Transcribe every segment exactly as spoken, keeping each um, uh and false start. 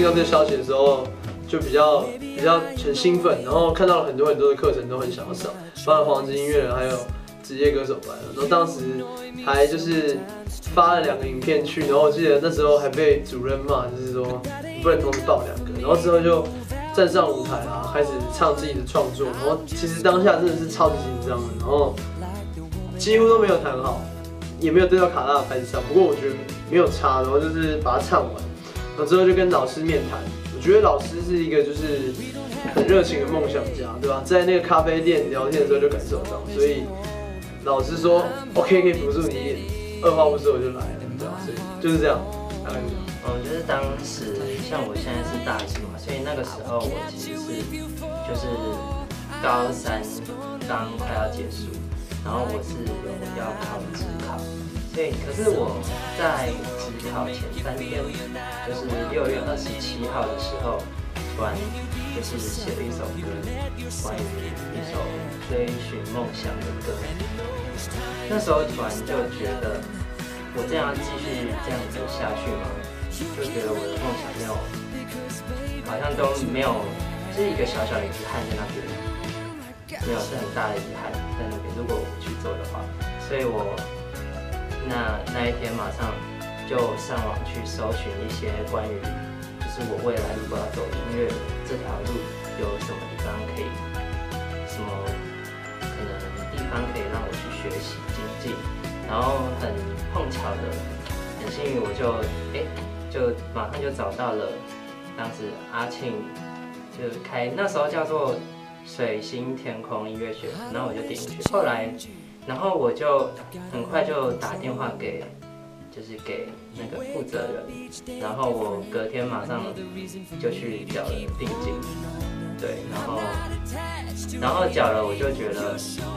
听到这个消息的时候，就比较比较很兴奋，然后看到了很多很多的课程都很想要上，包括黄金音乐人还有职业歌手班。然后当时还就是发了两个影片去，然后我记得那时候还被主任骂，就是说你不能同时报两个。然后之后就站上舞台啊，开始唱自己的创作。然后其实当下真的是超级紧张的，然后几乎都没有弹好，也没有对到卡拉的拍子上。不过我觉得没有差，然后就是把它唱完。然后之后就跟老师面谈。我觉得老师是一个就是很热情的梦想家，对吧？在那个咖啡店聊天的时候就感受到，所以老师说 OK 可以辅助你一点，二话不说我就来了，对吧？所以就是这样，大概是这样。 嗯，就是当时像我现在是大一嘛，所以那个时候我其实是就是高三刚快要结束，然后我是有要考职考，所以可是我在职考前三天，就是六月二十七号的时候，突然就是写了一首歌，关于一首追寻梦想的歌。那时候突然就觉得，我这样继续这样子下去嘛，就觉得我的梦想没有，好像都没有，是一个小小的遗憾在那边，没有是很大的遗憾在那边。如果我不去做的话，所以我那那一天马上就上网去搜寻一些关于，就是我未来如果要走音乐这条路，有什么地方可以，什么可能地方可以让我去学习精进，然后很碰巧的，很幸运我就哎、欸、就马上就找到了，当时阿庆就开那时候叫做水星天空音乐学，然后我就点进去，后来然后我就很快就打电话给。就是给那个负责人，然后我隔天马上就去缴了定金，对，然后然后缴了，我就觉得，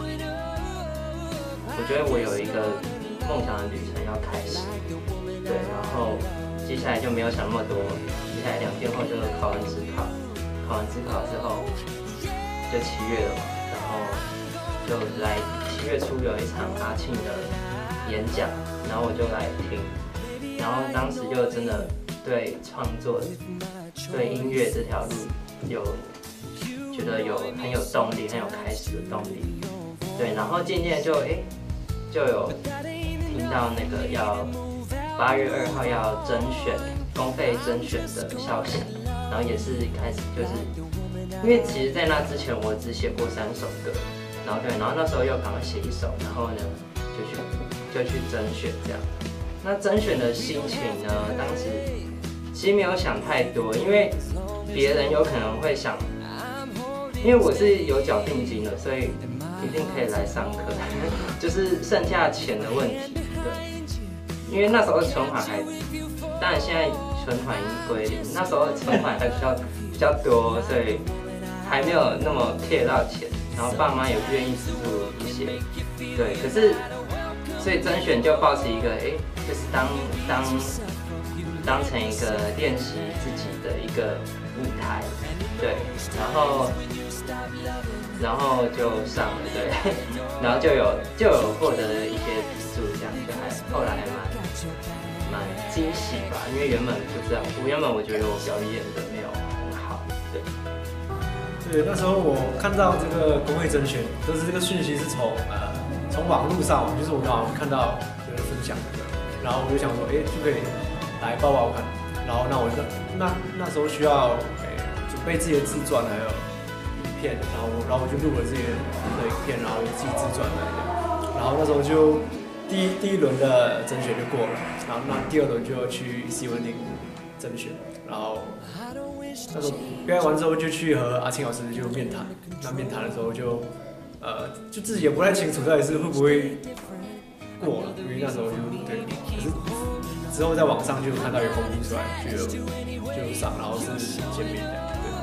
我觉得我有一个梦想的旅程要开始，对，然后接下来就没有想那么多，接下来两天后就考完指考，考完指考之后就七月了嘛，然后就来七月初有一场阿庆的演讲。然后我就来听，然后当时就真的对创作、对音乐这条路有觉得有很有动力，很有开始的动力。对，然后渐渐就哎就有听到那个要八月二号要甄选公费甄选的消息，然后也是开始就是因为其实在那之前我只写过三首歌，然后对，然后那时候又赶快写一首，然后呢就去。就去甄选这样，那甄选的心情呢？当时其实没有想太多，因为别人有可能会想，因为我是有缴定金的，所以一定可以来上课，就是剩下钱的问题。对，因为那时候存款还，当然现在存款已经归零，那时候存款还比较比较多，所以还没有那么 care 到钱，然后爸妈也愿意资助一些，对，可是。所以甄选就抱持一个，哎、欸，就是当当当成一个练习自己的一个舞台，对，然后然后就上了，对，然后就有就有获得一些资助，这样就还后来还蛮蛮惊喜吧，因为原本不知道，我原本我觉得我表演的没有很好，对。 对，那时候我看到这个公会甄选，都是这个讯息是从呃。从网络上，就是我刚好看到有人分享的，然后我就想说，哎、欸，就可以来报报看。然后那我就那那时候需要哎、欸、准备自己的自传还有影片，然后然后我就录了自己的影片，然后有自己自传来的。然后那时候就第一第一轮的甄选就过了，然后那第二轮就要去西文岭甄选，然后那时候表演完之后就去和阿庆老师就面谈。那面谈的时候就。呃，就自己也不太清楚到底是会不会过了，因为那时候就对，可是之后在网上就看到有公布出来，就有就上，然后是见面的，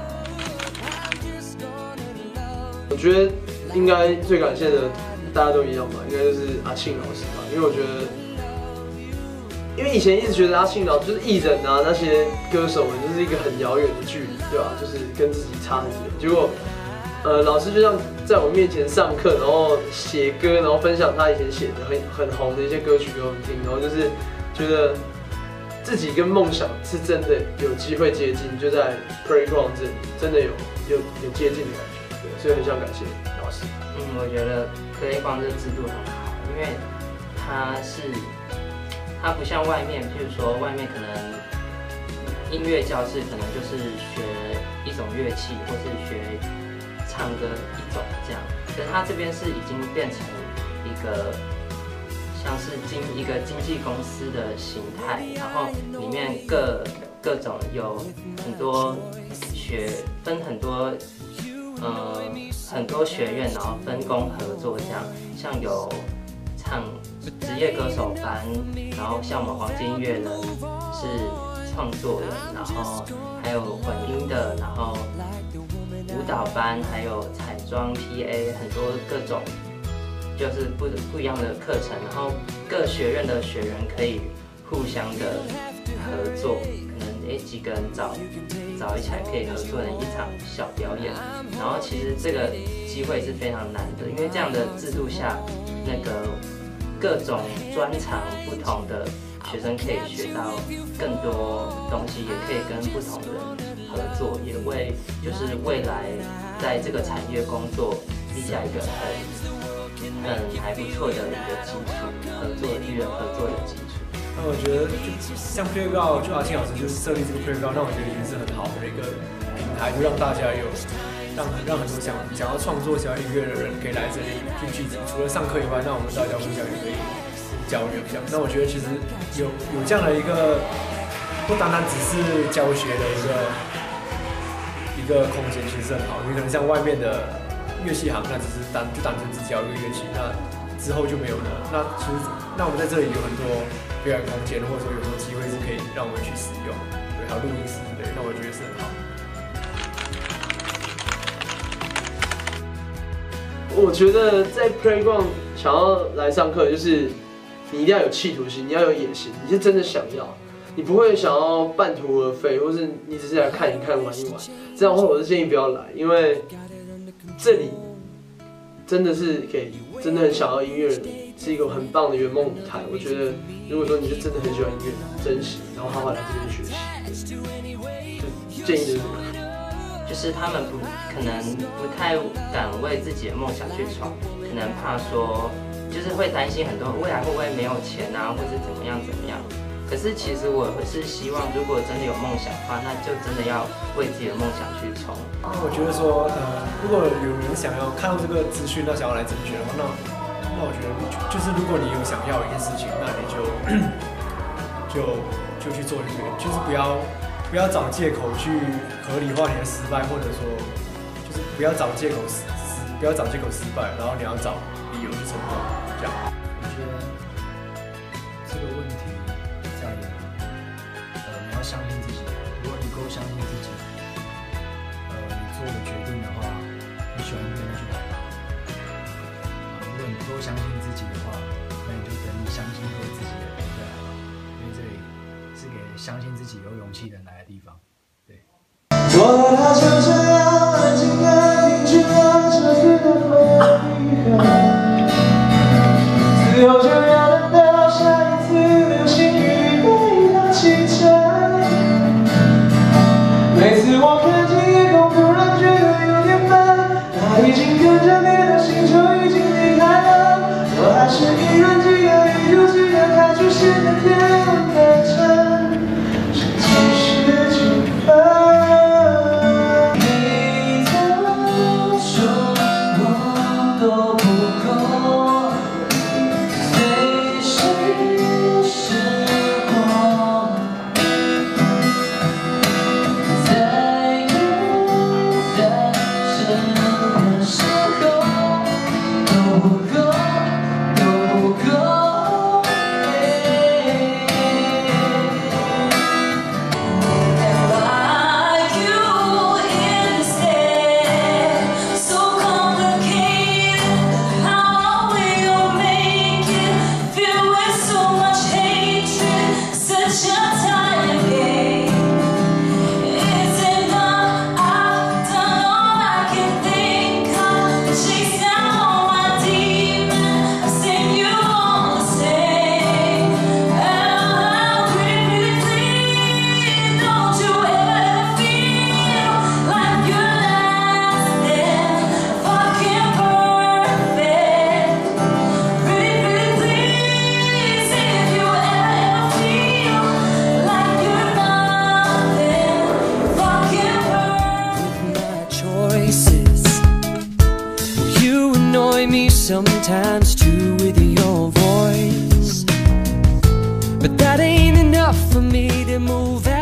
对。 我觉得应该最感谢的大家都一样吧，应该就是阿庆老师吧，因为我觉得，因为以前一直觉得阿庆老师就是艺人啊，那些歌手们就是一个很遥远的距离，对吧？就是跟自己差很远，结果。呃，老师就像在我面前上课，然后写歌，然后分享他以前写的很很红的一些歌曲给我们听，然后就是觉得自己跟梦想是真的有机会接近，就在 Playground 这里真的有有有接近的感觉，对，所以很想感谢老师。 嗯，我觉得 Playground 这个制度很好，因为它是它不像外面，譬如说外面可能音乐教室可能就是学一种乐器，或是学唱歌一种这样，可是它这边是已经变成一个像是经一个经纪公司的形态，然后里面各各种有很多学分很多呃很多学院，然后分工合作这样，像有唱职业歌手班，然后像我们黄金音乐人是创作人，然后还有混音的，然后舞蹈班，还有彩妆 P A， 很多各种就是不不一样的课程，然后各学院的学员可以互相的合作，可能诶几个人找找一起来可以合作成一场小表演，然后其实这个机会是非常难得，因为这样的制度下，那个各种专长不同的学生可以学到更多东西，也可以跟不同人合作，也为就是未来在这个产业工作立下一个很很还不错的一个基础，合作与人合作的基础。 那我觉得就像 Playground， 就阿庆老师就是设立这个 Playground， 那我觉得已经是很好的一个平台，就让大家有让让很多想想要创作、想要音乐的人可以来这里去聚集。除了上课以外，那我们大家互相也可以交流这样。那我觉得其实有有这样的一个，不单单只是教学的一个一个空间，其实是很好。你可能像外面的乐器行，那只是单就单纯只教一个乐器，那之后就没有了。那其实那我们在这里有很多表演空间，或者说有很多机会是可以让我们去使用，对，还有录音室之类，那我觉得是很好。 我觉得在 Playground 想要来上课，就是你一定要有企图心，你要有野心，你是真的想要，你不会想要半途而废，或是你只是来看一看、玩一玩。这样的话，我是建议不要来，因为这里真的是给真的很想要音乐人，是一个很棒的圆梦舞台。我觉得，如果说你是真的很喜欢音乐，珍惜，然后好好来这边学习，就建议就是这个。 就是他们不可能不太敢为自己的梦想去闯，可能怕说，就是会担心很多未来会不会没有钱啊，或者怎么样怎么样。可是其实我是希望，如果真的有梦想的话，那就真的要为自己的梦想去冲。 我觉得说，呃，如果有人想要看到这个资讯，那想要来甄选的话，那那我觉得就是如果你有想要一件事情，那你就就就去做这个，就是不要。不要找借口去合理化你的失败，或者说，就是不要找借口失失，不要找借口失败，然后你要找理由去成功，这样。 我觉得这个问题在于，呃，你要相信自己。如果你够相信自己，呃，你做的决定的话，你喜欢音乐那就来吧。如果你不够相信自己的话，那你就等你相信过自己的人再来吧。因为这里是给相信自己有勇气的人来的地方。对。 我它就这样安静地停止了这次的回合，最后就要等到下一次流星雨被它启程。每次我看见夜空，突然觉得有点闷，它已经跟着别的星球已经离开了，我还是依然记得一如既往它出现的天空的城，这其实就 sometimes too with your voice, but that ain't enough for me to move